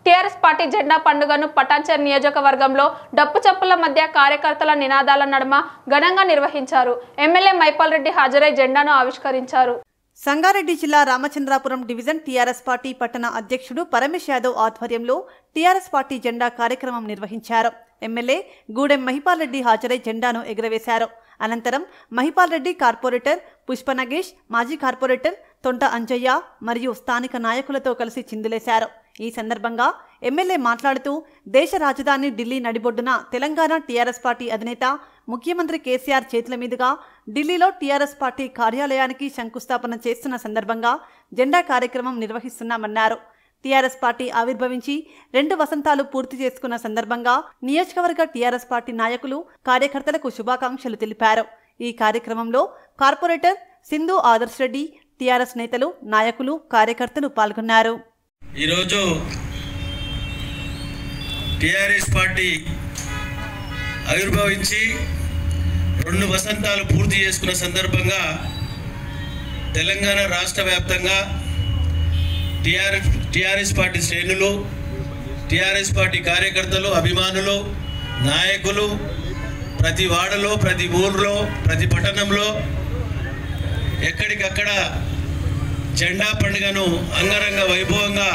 TRS party జెండా పండుగను పటాన్చెరు నియోజకవర్గంలో డప్పు చప్పుల మధ్య కార్యకర్తల నినాదాల నడుమ ఘనంగా నిర్వహించారు. ఎమ్మెల్యే మైపాల్ రెడ్డి హాజరై జెండాను ఆవిష్కరించారు. సంగారెడ్డి జిల్లా రామచంద్రాపురం డివిజన్ టీఆర్ఎస్ పార్టీ పట్టణ అధ్యక్షుడు పరమేశ్ యాదవ్ ఆధ్వర్యంలో టీఆర్ఎస్ పార్టీ జెండా కార్యక్రమం నిర్వహించారు. ఎమ్మెల్యే గూడెం మహిపాల్ రెడ్డి హాజరై జెండాను ఎగురవేశారు. అనంతరం మహిపాల్ రెడ్డి, కార్పొరేటర్ పుష్ప నగేష్, మాజీ కార్పొరేటర్ తొంట అంజయ్య మరియు స్థానిక నాయకులతో కలిసి చిందులేశారు. ఈ సందర్భంగా ఎమ్మెల్యే మాట్లాడుతూ దేశ రాజధాని ఢిల్లీ నడిబొడ్డున తెలంగాణ టీఆర్ఎస్ పార్టీ అధినేత ముఖ్యమంత్రి కేసీఆర్ చేతుల మీదుగా ఢిల్లీలో టీఆర్ఎస్ పార్టీ కార్యాలయానికి శంకుస్థాపన చేస్తున్న సందర్భంగా జెండా కార్యక్రమం నిర్వహిస్తున్నామన్నారు. టీఆర్ఎస్ పార్టీ ఆవిర్భవించి 2 వసంతాలు పూర్తి చేసుకున్న సందర్భంగా నియోజకవర్గ టీఆర్ఎస్ పార్టీ నాయకులు, కార్యకర్తలకు శుభాకాంక్షలు తెలిపారు. ఈ కార్యక్రమంలో కార్పొరేటర్ సింధు ఆదర్శ్ రెడ్డి, టీఆర్ఎస్ నేతలు, నాయకులు, కార్యకర్తలు పాల్గొన్నారు. ఈరోజు టీఆర్ఎస్ పార్టీ ఆవిర్భవించి 2 వసంతాలు పూర్తి చేసుకున్న సందర్భంగా తెలంగాణ రాష్ట్ర వ్యాప్తంగా టీఆర్ఎస్ పార్టీ శ్రేణులు, టీఆర్ఎస్ పార్టీ కార్యకర్తలు, అభిమానులు, నాయకులు ప్రతి వాడలో, ప్రతి ఊర్లో, ప్రతి పట్టణంలో ఎక్కడికక్కడ జెండా పండుగను అంగరంగ వైభవంగా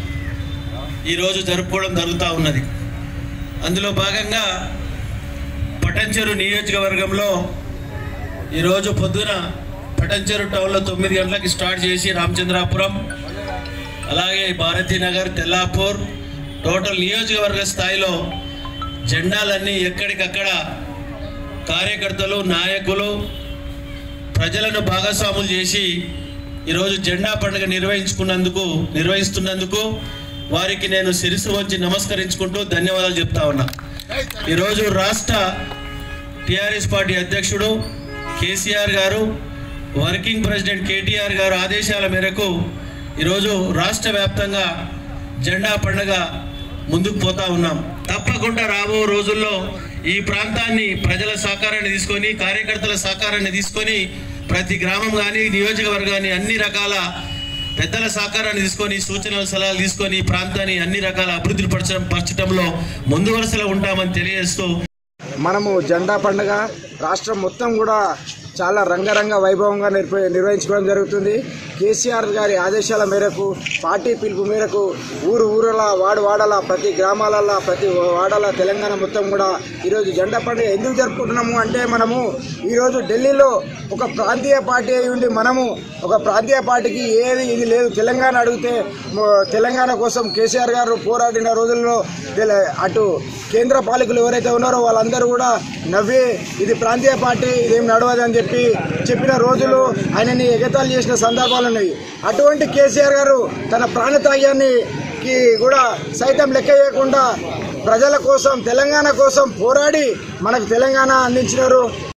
ఈరోజు జరుపుకోవడం జరుగుతూ ఉన్నది. అందులో భాగంగా పటాన్చెరు నియోజకవర్గంలో ఈరోజు పొద్దున పటాన్చెరు టౌన్లో 9 గంటలకి స్టార్ట్ చేసి రామచంద్రాపురం, అలాగే భారతీనగర్, తెల్లాపూర్ టోటల్ నియోజకవర్గ స్థాయిలో జెండాలన్నీ ఎక్కడికక్కడ కార్యకర్తలు, నాయకులు, ప్రజలను భాగస్వాములు చేసి ఈరోజు జెండా పండుగ నిర్వహిస్తున్నందుకు వారికి నేను శిరస్సు వంచి నమస్కరించుకుంటూ ధన్యవాదాలు చెప్తా ఉన్నా. ఈరోజు రాష్ట్ర టీఆర్ఎస్ పార్టీ అధ్యక్షుడు కేసీఆర్ గారు, వర్కింగ్ ప్రెసిడెంట్ కేటీఆర్ గారు ఆదేశాల మేరకు ఈరోజు రాష్ట్ర వ్యాప్తంగా జెండా పండుగ ముందుకు పోతా ఉన్నాం. తప్పకుండా రాబో రోజుల్లో ఈ ప్రాంతాన్ని ప్రజల సహకారాన్ని తీసుకొని, కార్యకర్తల సహకారాన్ని తీసుకొని ప్రతి గ్రామం కానీ నియోజకవర్గాన్ని అన్ని రకాల పెద్దల సహకారాన్ని తీసుకొని, సూచనల సలహాలు తీసుకొని ఈ ప్రాంతాన్ని అన్ని రకాల అభివృద్ధి పరచడంలో ముందు వరుసలో ఉంటామని తెలియజేస్తూ మనము జెండా పండుగ రాష్ట్రం మొత్తం కూడా చాలా రంగరంగ వైభవంగా నిర్వహించుకోవడం జరుగుతుంది. కేసీఆర్ గారి ఆదేశాల మేరకు, పార్టీ పిలుపు మేరకు ఊరులా, వాడల, ప్రతి గ్రామాలలో, ప్రతి వాడల తెలంగాణ మొత్తం కూడా ఈరోజు జెండా పండుగ ఎందుకు జరుపుకుంటున్నాము అంటే, మనము ఈరోజు ఢిల్లీలో ఒక ప్రాంతీయ పార్టీ అయి ఉండి మనము ఒక ప్రాంతీయ పార్టీకి ఏది ఇది లేదు. తెలంగాణ అడిగితే తెలంగాణ కోసం కేసీఆర్ గారు పోరాడిన రోజుల్లో అటు కేంద్ర పాలకులు ఎవరైతే ఉన్నారో వాళ్ళందరూ కూడా నవ్వి ఇది ప్రాంతీయ పార్టీ, ఇదేం నడవదని చెప్పిన రోజులు, ఆయనని ఎగతాళి చేసిన సందర్భాలు ఉన్నాయి. అటువంటి కేసీఆర్ గారు తన ప్రాణత్యాగాన్ని కూడా సైతం లెక్క చేయకుండా ప్రజల కోసం, తెలంగాణ కోసం పోరాడి మనకు తెలంగాణ అందించినారు.